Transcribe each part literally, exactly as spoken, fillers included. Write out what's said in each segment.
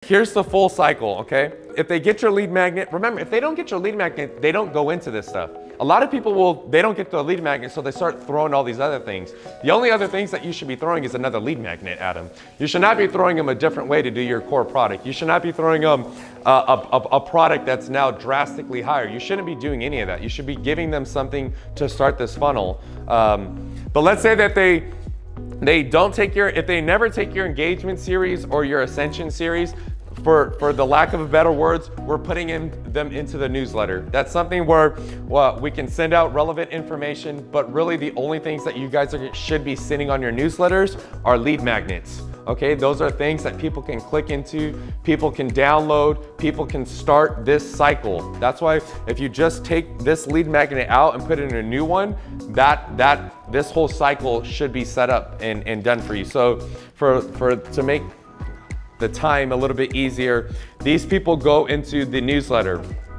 Here's the full cycle, okay? If they get your lead magnet, remember, if they don't get your lead magnet, they don't go into this stuff. A lot of people will, they don't get the lead magnet, so they start throwing all these other things. The only other things that you should be throwing is another lead magnet at them. You should not be throwing them a different way to do your core product. You should not be throwing them a, a, a, a product that's now drastically higher. You shouldn't be doing any of that. You should be giving them something to start this funnel. Um, but let's say that they, they don't take your, if they never take your engagement series or your Ascension series, For, for the lack of better words, we're putting in, them into the newsletter. That's something where well, we can send out relevant information, but really the only things that you guys are, should be sending on your newsletters are lead magnets. Okay, those are things that people can click into, people can download, people can start this cycle. That's why if you just take this lead magnet out and put it in a new one, that, that this whole cycle should be set up and, and done for you. So for, for to make the time a little bit easier, these people go into the newsletter.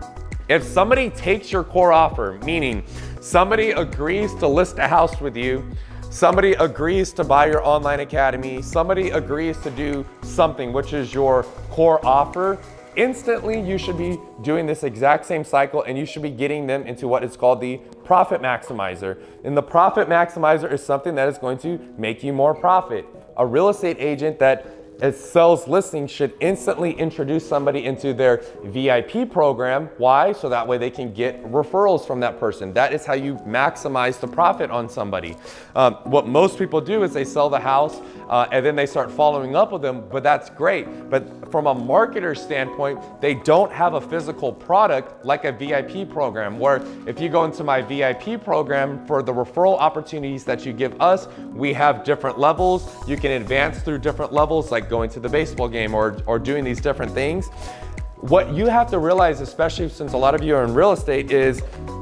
If somebody takes your core offer, meaning somebody agrees to list a house with you, somebody agrees to buy your online academy, somebody agrees to do something, which is your core offer, instantly you should be doing this exact same cycle and you should be getting them into what is called the profit maximizer. And the profit maximizer is something that is going to make you more profit. A real estate agent that it sells listings should instantly introduce somebody into their V I P program. Why? So that way they can get referrals from that person. That is how you maximize the profit on somebody. Um, what most people do is they sell the house uh, and then they start following up with them, but that's great. But from a marketer standpoint, they don't have a physical product like a V I P program, where if you go into my V I P program for the referral opportunities that you give us, we have different levels. You can advance through different levels, like going to the baseball game or, or doing these different things. What you have to realize, especially since a lot of you are in real estate, is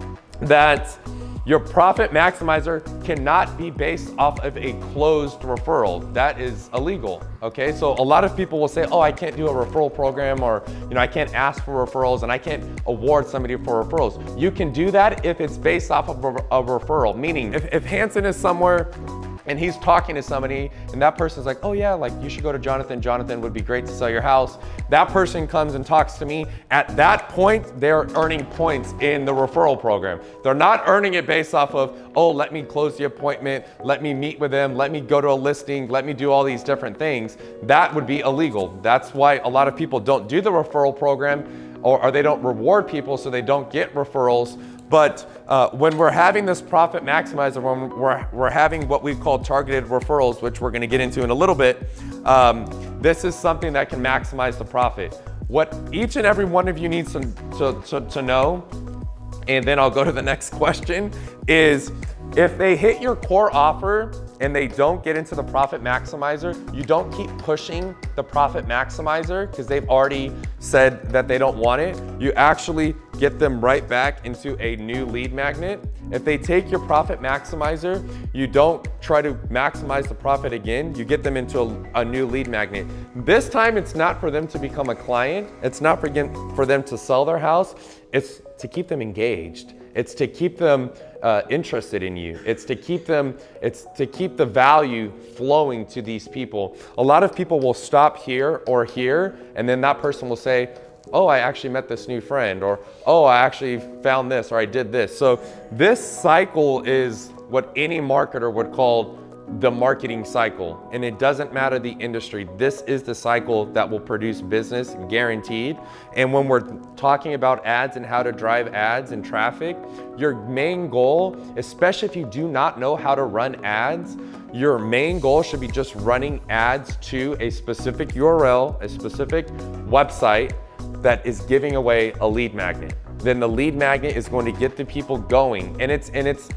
that your profit maximizer cannot be based off of a closed referral. That is illegal, okay? So a lot of people will say, oh, I can't do a referral program, or you know, I can't ask for referrals and I can't award somebody for referrals. You can do that if it's based off of a, a referral, meaning if, if Hanson is somewhere and he's talking to somebody and that person's like, oh yeah, like you should go to Jonathan. Jonathan would be great to sell your house. That person comes and talks to me. At that point, they're earning points in the referral program. They're not earning it based off of, oh, let me close the appointment, let me meet with them, let me go to a listing, let me do all these different things. That would be illegal. That's why a lot of people don't do the referral program, or, or they don't reward people so they don't get referrals. But uh, when we're having this profit maximizer, when we're, we're having what we call targeted referrals, which we're gonna get into in a little bit, um, this is something that can maximize the profit. What each and every one of you needs to, to, to, to know, and then I'll go to the next question, is if they hit your core offer and they don't get into the profit maximizer, you don't keep pushing the profit maximizer because they've already said that they don't want it. You actually get them right back into a new lead magnet. If they take your profit maximizer, you don't try to maximize the profit again. You get them into a, a new lead magnet. This time, it's not for them to become a client. It's not for, for them to sell their house. It's to keep them engaged. It's to keep them uh, interested in you. It's to keep them, it's to keep the value flowing to these people. A lot of people will stop here or here, and then that person will say, oh, I actually met this new friend, or oh, I actually found this, or I did this. So this cycle is what any marketer would call the marketing cycle, and it doesn't matter the industry. This is the cycle that will produce business, guaranteed. And when we're talking about ads and how to drive ads and traffic, your main goal, especially if you do not know how to run ads, your main goal should be just running ads to a specific U R L, a specific website that is giving away a lead magnet. Then the lead magnet is going to get the people going, and it's and it's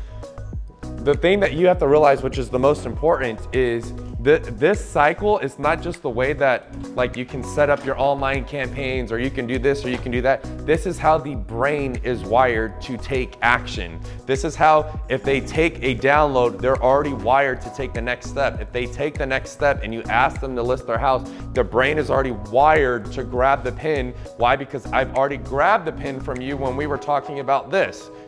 the thing that you have to realize, which is the most important, is that this cycle is not just the way that like you can set up your online campaigns, or you can do this or you can do that. This is how the brain is wired to take action. This is how, if they take a download, they're already wired to take the next step. If they take the next step and you ask them to list their house, the brain is already wired to grab the pin. Why? Because I've already grabbed the pin from you when we were talking about this.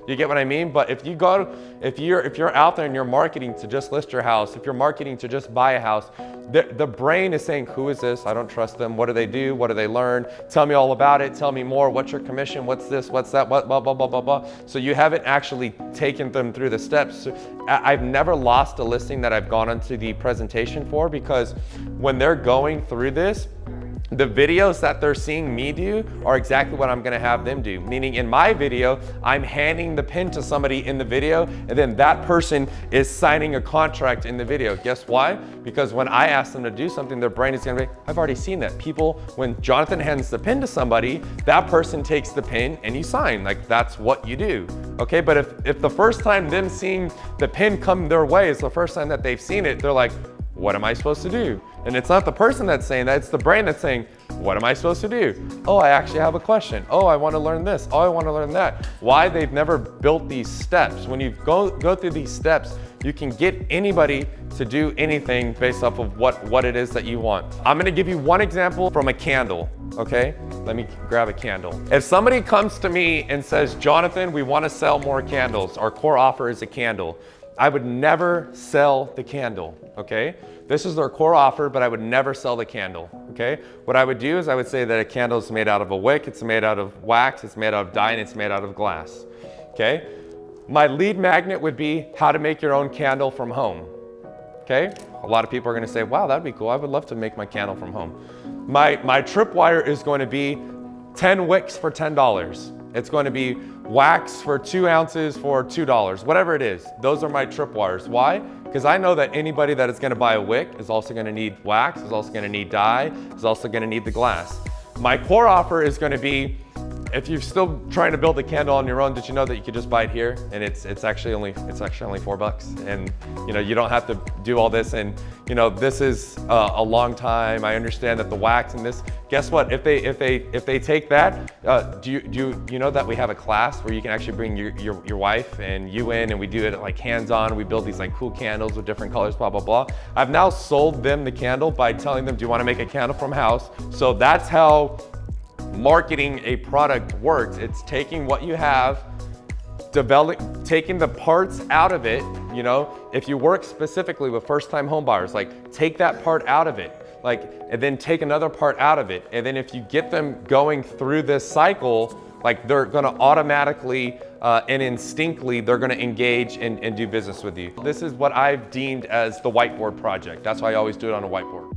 You get what I mean? But if you go, if you're if you're out there and you're marketing to just list your house, if you're marketing to just buy a house, the, the brain is saying, who is this? I don't trust them. What do they do? What do they learn? Tell me all about it. Tell me more. What's your commission? What's this? What's that? What, blah, blah, blah, blah, blah. So you haven't actually taken them through the steps. I've never lost a listing that I've gone onto the presentation for, because when they're going through this, the videos that they're seeing me do are exactly what I'm gonna have them do. Meaning in my video, I'm handing the pen to somebody in the video, and then that person is signing a contract in the video. Guess why? Because when I ask them to do something, their brain is gonna be, I've already seen that. People, when Jonathan hands the pen to somebody, that person takes the pen and you sign. Like, that's what you do. Okay, but if, if the first time them seeing the pen come their way is the first time that they've seen it, they're like, what am I supposed to do? And it's not the person that's saying that, it's the brain that's saying, what am I supposed to do? Oh, I actually have a question. Oh, I want to learn this. Oh, I want to learn that. Why? They've never built these steps. When you go, go through these steps, you can get anybody to do anything based off of what, what it is that you want. I'm gonna give you one example from a candle, okay? Let me grab a candle. If somebody comes to me and says, Jonathan, we want to sell more candles. Our core offer is a candle. I would never sell the candle, okay? This is their core offer, but I would never sell the candle, okay? What I would do is I would say that a candle is made out of a wick, it's made out of wax, it's made out of dye, and it's made out of glass, okay? My lead magnet would be how to make your own candle from home, okay? A lot of people are gonna say, wow, that'd be cool. I would love to make my candle from home. My, my tripwire is going to be ten wicks for ten dollars. It's going to be wax for two ounces for two dollars, whatever it is. Those are my tripwires. Why? Because I know that anybody that is going to buy a wick is also going to need wax, is also going to need dye, is also going to need the glass. My core offer is going to be, if you're still trying to build a candle on your own, did you know that you could just buy it here and it's it's actually only it's actually only four bucks, and you know you don't have to do all this, and you know this is uh, a long time. I understand that the wax and this. Guess what? If they if they if they take that, uh, do you do you, you know that we have a class where you can actually bring your, your your wife and you in, and we do it like hands-on. We build these like cool candles with different colors, blah blah blah. I've now sold them the candle by telling them, do you want to make a candle from house? So that's how marketing a product works. It's taking what you have, developing, taking the parts out of it. You know, if you work specifically with first-time home buyers, like take that part out of it, like, and then take another part out of it. And then if you get them going through this cycle, like they're gonna automatically uh, and instinctively, they're gonna engage and, and do business with you. This is what I've deemed as the whiteboard project. That's why I always do it on a whiteboard.